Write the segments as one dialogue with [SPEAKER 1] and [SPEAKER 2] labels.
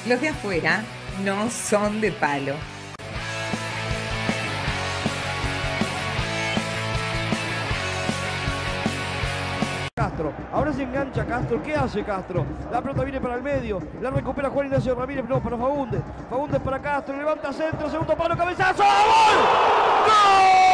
[SPEAKER 1] Los de afuera no son de palo.
[SPEAKER 2] Castro, ahora se engancha Castro, ¿qué hace Castro? La pelota viene para el medio, la recupera Juan Ignacio Ramírez, no, para Fagundes. Fagundes para Castro, levanta centro, segundo palo, cabezazo, ¡gol! ¡Gol!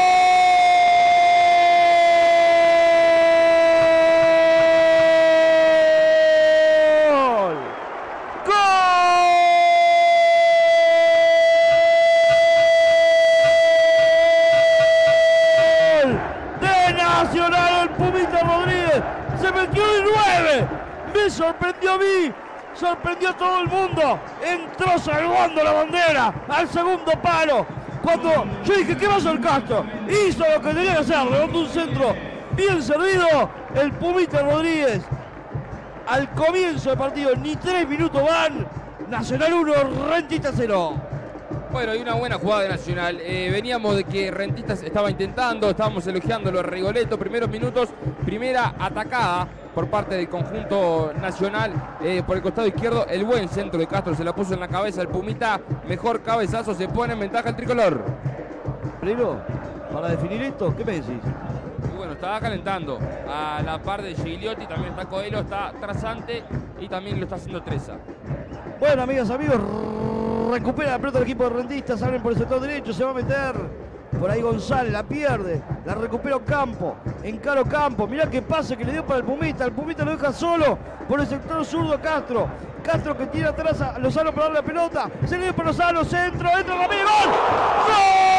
[SPEAKER 2] Nacional, el Pumita Rodríguez se metió de 9, me sorprendió a mí, sorprendió a todo el mundo, entró salvando la bandera al segundo palo, cuando yo dije, ¿qué va a hacer Castro? Hizo lo que tenía que hacer, levantó un centro bien servido, el Pumita Rodríguez, al comienzo del partido, ni 3 minutos van, Nacional 1, Rentistas 0.
[SPEAKER 3] Bueno, y una buena jugada de Nacional. Veníamos de que Rentistas estaba intentando, estábamos elogiándolo a Rigoletto. Primeros minutos, primera atacada por parte del conjunto Nacional por el costado izquierdo. El buen centro de Castro se la puso en la cabeza el Pumita. Mejor cabezazo, se pone en ventaja el tricolor.
[SPEAKER 2] Pero, para definir esto, ¿qué me decís?
[SPEAKER 3] Y bueno, estaba calentando a la par de Gigliotti, también está Coelho, está Trasante y también lo está haciendo Treza.
[SPEAKER 2] Bueno, amigas, amigos, recupera la pelota el equipo de Rentistas, abren por el sector derecho, se va a meter. Por ahí González la pierde, la recupera Ocampo, encaro Campo. Mirá qué pase que le dio para el Pumita lo deja solo por el sector zurdo Castro. Castro que tira atrás a Lozano para darle la pelota, se le dio para Lozano, centro, entra Ramírez, ¡gol! ¡Gol!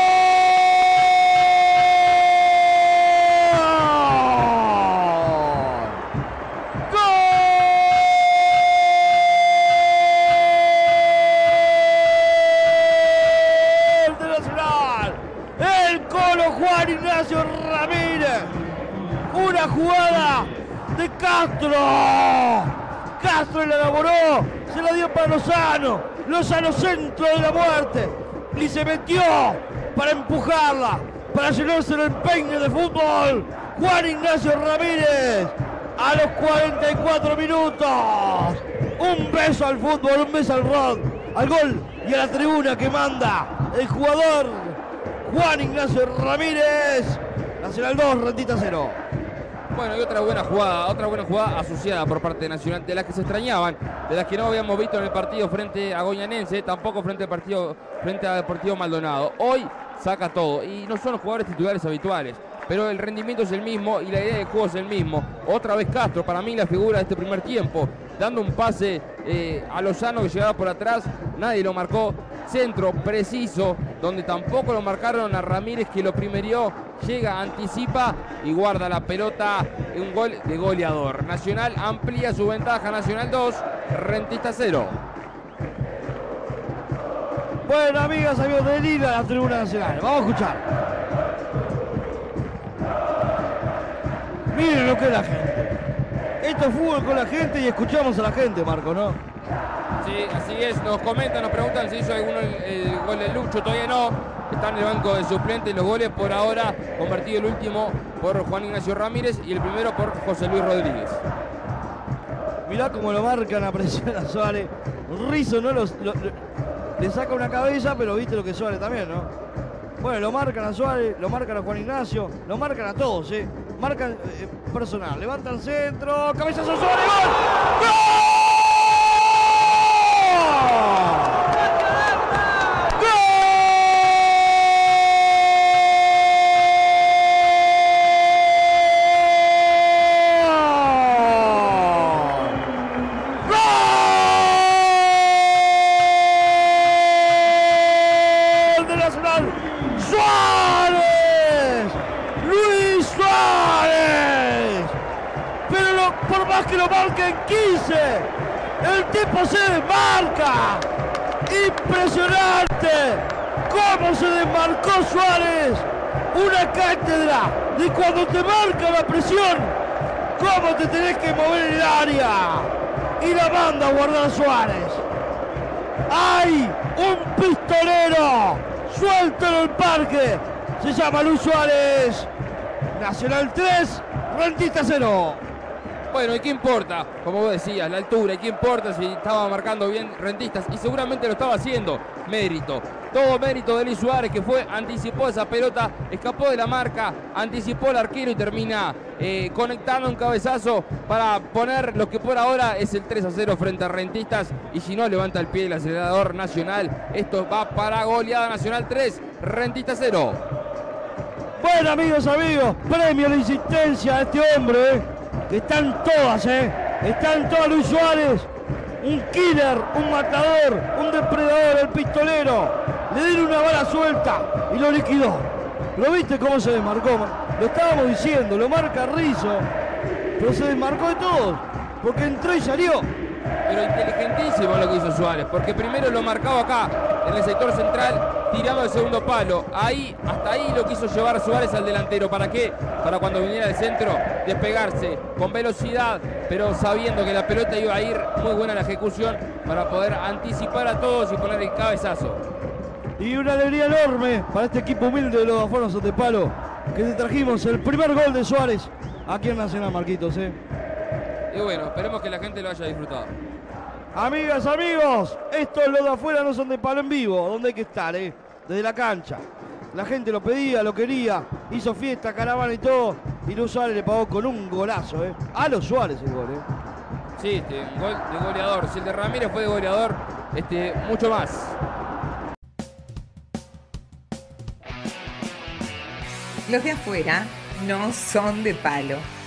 [SPEAKER 2] Juan Ignacio Ramírez, una jugada de Castro, Castro la elaboró, se la dio para Lozano, Lozano centro de la muerte y se metió para empujarla, para llenarse el empeño de fútbol. Juan Ignacio Ramírez a los 44 minutos, un beso al fútbol, un beso al rock, al gol y a la tribuna que manda el jugador Juan Ignacio Ramírez. Nacional 2, Rentistas 0.
[SPEAKER 3] Bueno, y otra buena jugada asociada por parte de Nacional, de las que se extrañaban, de las que no habíamos visto en el partido frente a Goñanense, tampoco frente a Deportivo Maldonado. Hoy saca todo, y no son los jugadores titulares habituales, pero el rendimiento es el mismo y la idea de juego es el mismo. Otra vez Castro, para mí la figura de este primer tiempo, dando un pase a Lozano que llegaba por atrás, nadie lo marcó, centro preciso, donde tampoco lo marcaron a Ramírez, que lo primerió, llega, anticipa y guarda la pelota, un gol de goleador. Nacional amplía su ventaja, Nacional 2, Rentistas 0.
[SPEAKER 2] Bueno, amigas, amigos de Lila, la tribuna nacional, vamos a escuchar. Miren lo que es la gente. Esto es fútbol con la gente y escuchamos a la gente, Marco, ¿no?
[SPEAKER 3] Sí, así es, nos comentan, nos preguntan si hizo alguno el gol de Lucho, todavía no, está en el banco de suplentes, los goles por ahora, convertido el último por Juan Ignacio Ramírez y el primero por José Luis Rodríguez.
[SPEAKER 2] Mirá cómo lo marcan a presión a Suárez, Rizzo no le saca una cabeza, pero viste lo que Suárez también, ¿no? Bueno, lo marcan a Suárez, lo marcan a Juan Ignacio, lo marcan a todos, marcan personal, levantan centro, cabezazo Suárez, ¡gol! ¡Gol! Que lo marca en 15, el tipo se desmarca, impresionante cómo se desmarcó Suárez, una cátedra de cuando te marca la presión, cómo te tenés que mover en el área, y la manda a guardar Suárez. ¡Hay un pistolero! ¡Suéltalo el parque! Se llama Luis Suárez. Nacional 3, Rentistas 0.
[SPEAKER 3] Bueno, ¿y qué importa? Como vos decías, la altura, ¿y qué importa si estaba marcando bien Rentistas? Y seguramente lo estaba haciendo. Mérito. Todo mérito de Luis Suárez, que anticipó esa pelota, escapó de la marca, anticipó al arquero y termina conectando un cabezazo para poner lo que por ahora es el 3-0 frente a Rentistas. Y si no levanta el pie el acelerador Nacional, esto va para goleada Nacional 3, Rentistas 0.
[SPEAKER 2] Bueno, amigos, premio a la insistencia de este hombre, que están todas, están todas. Luis Suárez, un killer, un matador, un depredador, el pistolero. Le dieron una bala suelta y lo liquidó. ¿Lo viste cómo se desmarcó? Lo estábamos diciendo, lo marca Rizzo, pero se desmarcó de todos, porque entró y salió.
[SPEAKER 3] Pero inteligentísimo lo que hizo Suárez, porque primero lo marcaba acá, en el sector central, tirando el segundo palo. Hasta ahí lo quiso llevar Suárez al delantero. ¿Para qué? Para cuando viniera del centro, despegarse con velocidad, pero sabiendo que la pelota iba a ir, muy buena la ejecución, para poder anticipar a todos y poner el cabezazo.
[SPEAKER 2] Y una alegría enorme para este equipo humilde de los Afuera de Palo, que te trajimos el primer gol de Suárez aquí en Nacional, Marquitos.
[SPEAKER 3] Y bueno, esperemos que la gente lo haya disfrutado.
[SPEAKER 2] Amigas, amigos, esto es lo de Afuera no son de Palo en vivo, donde hay que estar, desde la cancha. La gente lo pedía, lo quería, hizo fiesta, caravana y todo, y Luis Suárez le pagó con un golazo, a los Suárez el gol,
[SPEAKER 3] Sí, un gol de goleador. Si el de Ramírez fue de goleador, mucho más.
[SPEAKER 1] Los de afuera no son de palo.